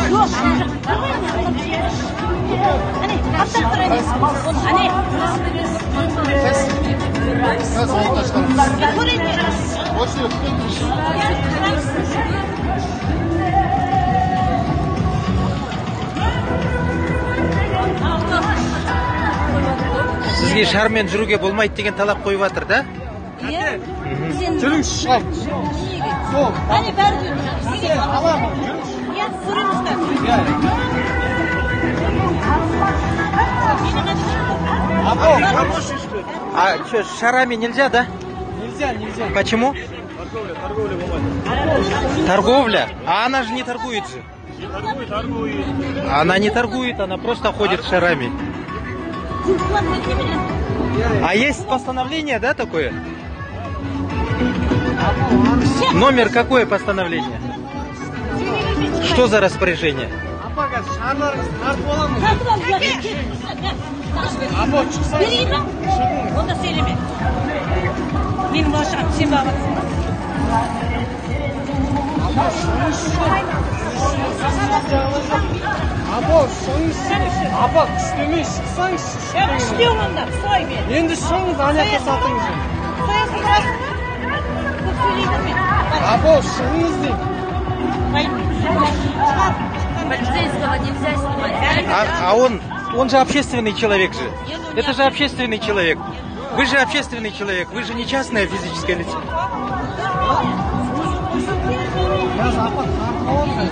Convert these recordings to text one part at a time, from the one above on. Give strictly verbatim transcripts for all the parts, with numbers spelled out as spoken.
Yok. Hani hatta hani hani Nasıl oltaşlar? Boş yok. Sizге шармен жүруге болмайды деген талап қойып жатыр да? Iya. Жүріңіз шай. Сол. Hani bәрі Сен аламын. Iya, көріңіздер. А что, с шарами нельзя, да? Нельзя, нельзя. Почему? Торговля, торговля бывает. Торговля? А она же не торгует же. Торгует, торгует. Она не торгует, она просто ходит с шарами. А есть постановление, да, такое? Номер какое постановление? Что за распоряжение? Апаға шарларыңыз тартып аламыз. Апа шықсаңыз. Берейін ба? Онда сөйлеме. Менің болашағым сен бағасың. Апа шығыңыз. Апа күштемей шықсаңыз. Күштеуің онда, сой мен. Енді шығыңыз, анекқа сатыңыз. Соясың бірасың ба? Көп сөйлейді мен. Апа шығыңыз дейм. Полицейского нельзя снимать. А, а он, он же общественный человек же. Это же общественный человек. Вы же общественный человек, вы же не частное физическое лицо. Biraz апа тартып аламыз.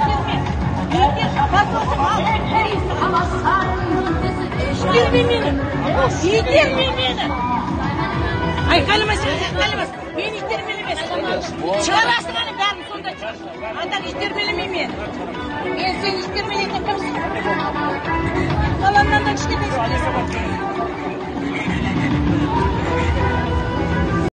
İttirme beni. İttirme beni. Ay kalmasın, kalmasın. Beni ittirmelemez. Çıkarasın hani benim sonunda çıkar. Adak ittirmelemeyim ben. Ben seni ittirmeleyim. Kalandan da işte bezgelesin.